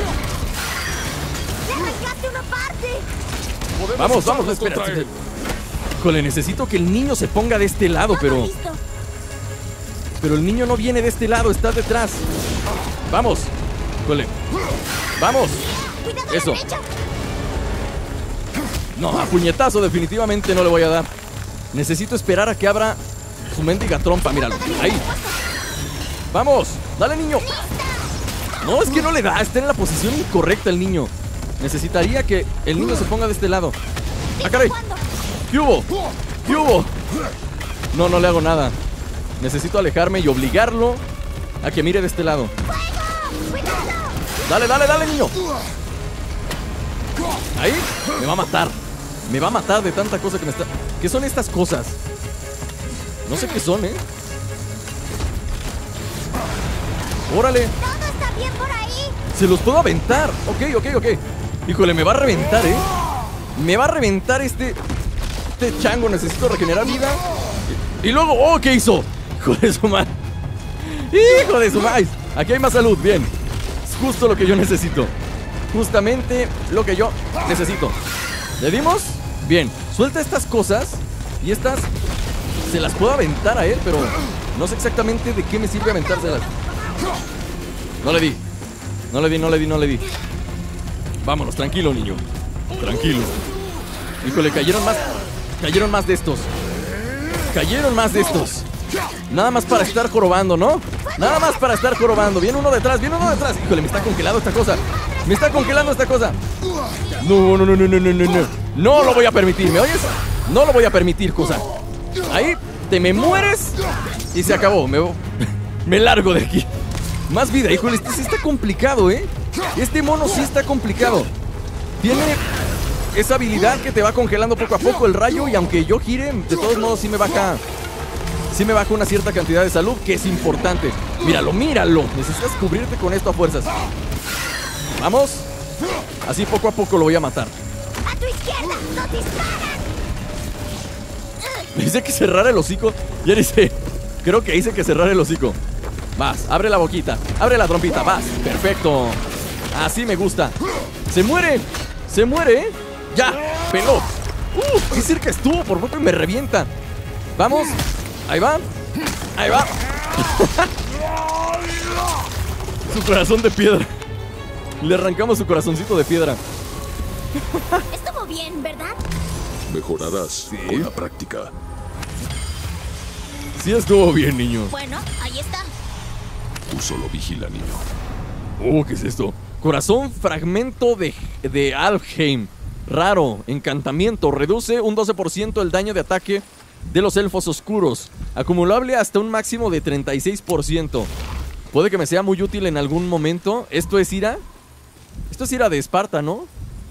¡Le arrancaste una parte! Vamos, vamos, espera. contra él. Híjole, necesito que el niño se ponga de este lado, pero. Listo. Pero el niño no viene de este lado, está detrás. Vamos. Híjole. Vamos. Cuidado a la Eso. derecha. No, a puñetazo definitivamente no le voy a dar. Necesito esperar a que abra su mendiga trompa, míralo. Ahí. Vamos. Dale, niño. No, es que no le da. Está en la posición incorrecta el niño. Necesitaría que el niño se ponga de este lado. ¡Ah, caray! ¿Cuándo? ¿Qué hubo? ¿Qué hubo? No, no le hago nada. Necesito alejarme y obligarlo a que mire de este lado. ¡Cuidado! Dale, dale, dale, niño. Ahí. Me va a matar. Me va a matar de tanta cosa que me está... ¿Qué son estas cosas? No sé qué son, ¿eh? ¡Órale! Todo está bien por ahí. Se los puedo aventar. Ok, ok, ok. Híjole, me va a reventar, ¿eh? Me va a reventar este... Este chango. Necesito regenerar vida. Y, y luego... ¡Oh! ¿Qué hizo? Hijo de su madre. Hijo de su madre. Aquí hay más salud. Bien. Es justo lo que yo necesito. Justamente lo que yo necesito. ¿Le dimos? Bien. Suelta estas cosas. Y estas... Se las puedo aventar a él, pero... No sé exactamente de qué me sirve aventárselas. No le di. No le di, no le di, no le di. Vámonos, tranquilo, niño. Tranquilo. Híjole, cayeron más. Cayeron más de estos. Cayeron más de estos. Nada más para estar jorobando, ¿no? Nada más para estar jorobando. Viene uno detrás, viene uno detrás. Híjole, me está congelando esta cosa. Me está congelando esta cosa. No, no, no, no, no, no, no, no. No lo voy a permitir, ¿me oyes? No lo voy a permitir, cosa. Ahí te me mueres y se acabó. Me, me largo de aquí. Más vida, híjole, este sí está complicado, ¿eh? Este mono sí está complicado. Tiene esa habilidad que te va congelando poco a poco el rayo. Y aunque yo gire, de todos modos sí me baja. Sí me baja una cierta cantidad de salud, que es importante. Míralo, míralo. Necesitas cubrirte con esto a fuerzas. Vamos. Así poco a poco lo voy a matar. ¡A tu izquierda! ¡No disparan! Me dice que cerrar el hocico. Ya dice, creo que dice que cerrar el hocico. Vas, abre la boquita, abre la trompita, vas. Perfecto. Así me gusta. Se muere, se muere, ¿eh? Ya, peló. Uh, qué cerca estuvo, por poco me revienta. Vamos, ahí va. Ahí va. Su corazón de piedra. Le arrancamos su corazoncito de piedra. Estuvo bien, ¿verdad? Mejorarás Sí. con la práctica. Sí estuvo bien, niño. Bueno, ahí está. Tú solo vigila, niño. Oh, ¿qué es esto? Corazón fragmento de, de Alfheim. Raro, encantamiento. Reduce un doce por ciento el daño de ataque de los elfos oscuros. Acumulable hasta un máximo de treinta y seis por ciento. Puede que me sea muy útil en algún momento. ¿Esto es ira? Esto es ira de Esparta, ¿no?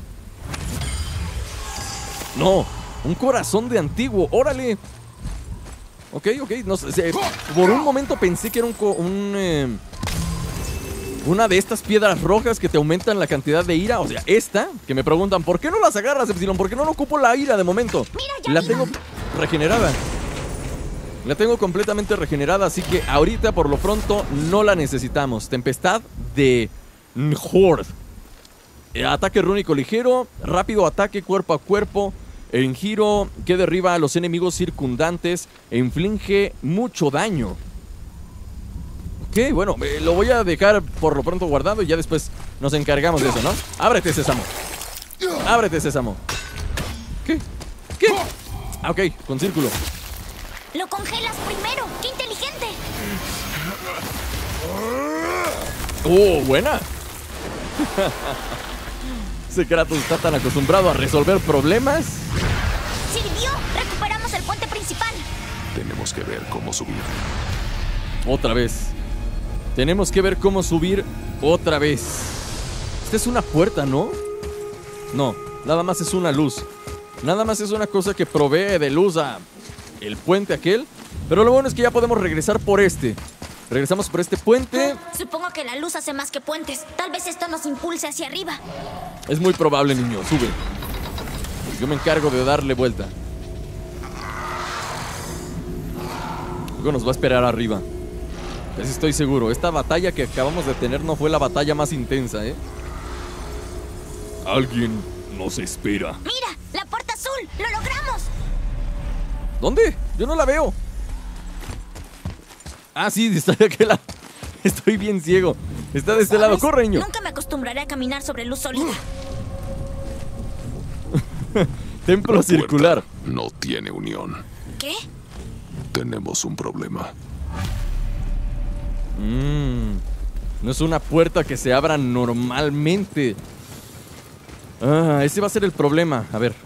No, un corazón de antiguo. ¡Órale! Ok, ok, no sé. Por un momento pensé que era un... un eh, una de estas piedras rojas que te aumentan la cantidad de ira. O sea, esta, que me preguntan, ¿por qué no las agarras, Epsilon? ¿Por qué no, no ocupo la ira de momento? Mira, ya La vi. tengo regenerada. La tengo completamente regenerada, así que ahorita por lo pronto no la necesitamos. Tempestad de Njord. Eh, Ataque rúnico ligero, rápido ataque cuerpo a cuerpo, en giro que derriba a los enemigos circundantes e inflige mucho daño. Ok, bueno, eh, lo voy a dejar por lo pronto guardado y ya después nos encargamos de eso, ¿no? Ábrete, Sésamo. Ábrete, Sésamo. ¿Qué? ¿Qué? Ah, ok, con círculo. Lo congelas primero. ¡Qué inteligente! ¡Oh, buena! Ese Kratos está tan acostumbrado a resolver problemas. ¡Sirvió! ¡Recuperamos el puente principal! Tenemos que ver cómo subir. Otra vez. Tenemos que ver cómo subir otra vez. Esta es una puerta, ¿no? No, nada más es una luz. Nada más es una cosa que provee de luz a el puente aquel. Pero lo bueno es que ya podemos regresar por este. Regresamos por este puente. Supongo que la luz hace más que puentes. Tal vez esto nos impulse hacia arriba. Es muy probable, niño, sube. Yo me encargo de darle vuelta. Luego nos va a esperar arriba. Eso estoy seguro. Esta batalla que acabamos de tener no fue la batalla más intensa, ¿eh? Alguien nos espera. ¡Mira! ¡La puerta azul! ¡Lo logramos! ¿Dónde? Yo no la veo. Ah, sí, está de aquel lado. Estoy bien ciego. Está de este lado. ¿Sabes? Corre, niño. Nunca me acostumbraré a caminar sobre luz sólida. Templo La circular. puerta no tiene unión. ¿Qué? Tenemos un problema. Mmm. No es una puerta que se abra normalmente. Ah, ese va a ser el problema. A ver.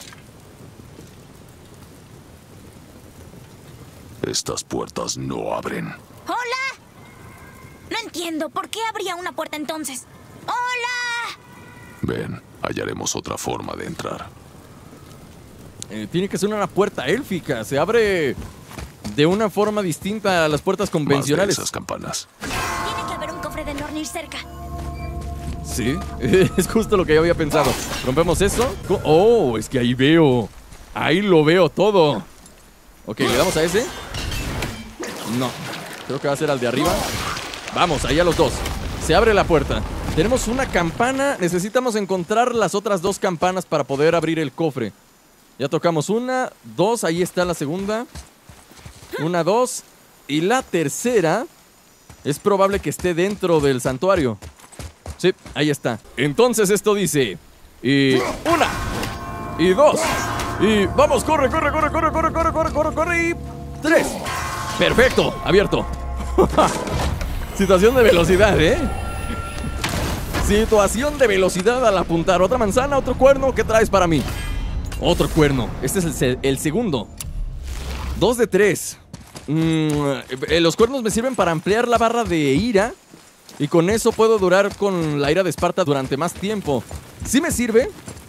Estas puertas no abren. ¡Hola! No entiendo. ¿Por qué habría una puerta entonces? ¡Hola! Ven, hallaremos otra forma de entrar. Eh, tiene que ser una puerta élfica. Se abre de una forma distinta a las puertas Más de convencionales. esas campanas. Tiene que haber cofre de Nornir cerca. Sí, es justo lo que yo había pensado. ¿Rompemos eso? Oh, es que ahí veo. Ahí lo veo todo. Ok, ¿le damos a ese? No, creo que va a ser al de arriba. Vamos, ahí a los dos. Se abre la puerta. Tenemos una campana. Necesitamos encontrar las otras dos campanas para poder abrir el cofre. Ya tocamos una, dos, ahí está la segunda. Una, dos. Y la tercera es probable que esté dentro del santuario. Sí, ahí está. Entonces esto dice... Y una. Y dos. Y vamos, corre, corre, corre, corre, corre, corre, corre, corre, corre. Y tres. Perfecto, abierto. Situación de velocidad, ¿eh? Situación de velocidad al apuntar. Otra manzana, otro cuerno. ¿Qué traes para mí? Otro cuerno. Este es el, se el segundo. Dos de tres. Mm, eh, los cuernos me sirven para ampliar la barra de ira. Y con eso puedo durar con la ira de Esparta durante más tiempo. ¿Sí me sirve?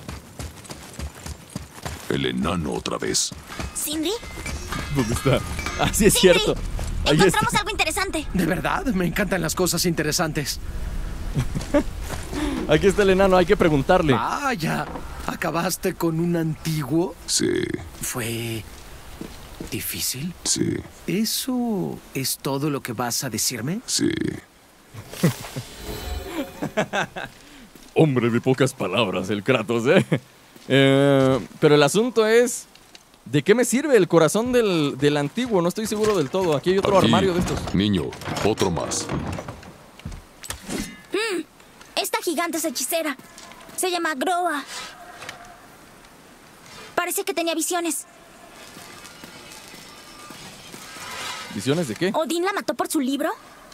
El enano otra vez. ¿Sindri? ¿Dónde está? Ah, sí es ¡Sindri! cierto. Ahí Encontramos está. algo interesante. De verdad, me encantan las cosas interesantes. Aquí está el enano, hay que preguntarle. Vaya, ¿acabaste con un antiguo? Sí, ¿Fue difícil? sí, ¿Eso es todo lo que vas a decirme? sí. Hombre de pocas palabras, el Kratos, ¿eh? eh pero el asunto es... ¿De qué me sirve el corazón del, del antiguo? No estoy seguro del todo. Aquí hay otro Aquí, armario de estos. Niño, otro más. Mm, esta gigante es hechicera. Se llama Groa. Parece que tenía visiones. ¿Visiones de qué? ¿Odín la mató por su libro?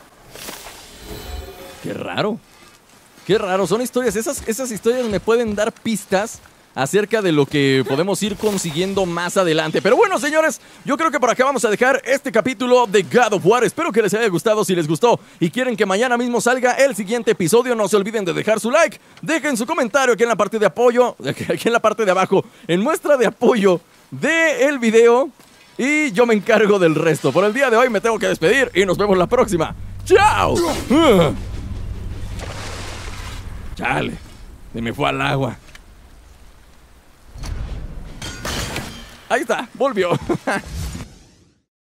Qué raro. Qué raro. Son historias. Esas, esas historias me pueden dar pistas acerca de lo que podemos ir consiguiendo más adelante. Pero bueno, señores, yo creo que por acá vamos a dejar este capítulo de God of War. Espero que les haya gustado. Si les gustó y quieren que mañana mismo salga el siguiente episodio, no se olviden de dejar su like. Dejen su comentario aquí en la parte de apoyo, aquí en la parte de abajo, en muestra de apoyo del video. Y yo me encargo del resto. Por el día de hoy me tengo que despedir y nos vemos la próxima. ¡Chao! Uh. Chale, se me fue al agua. Ahí está, volvió.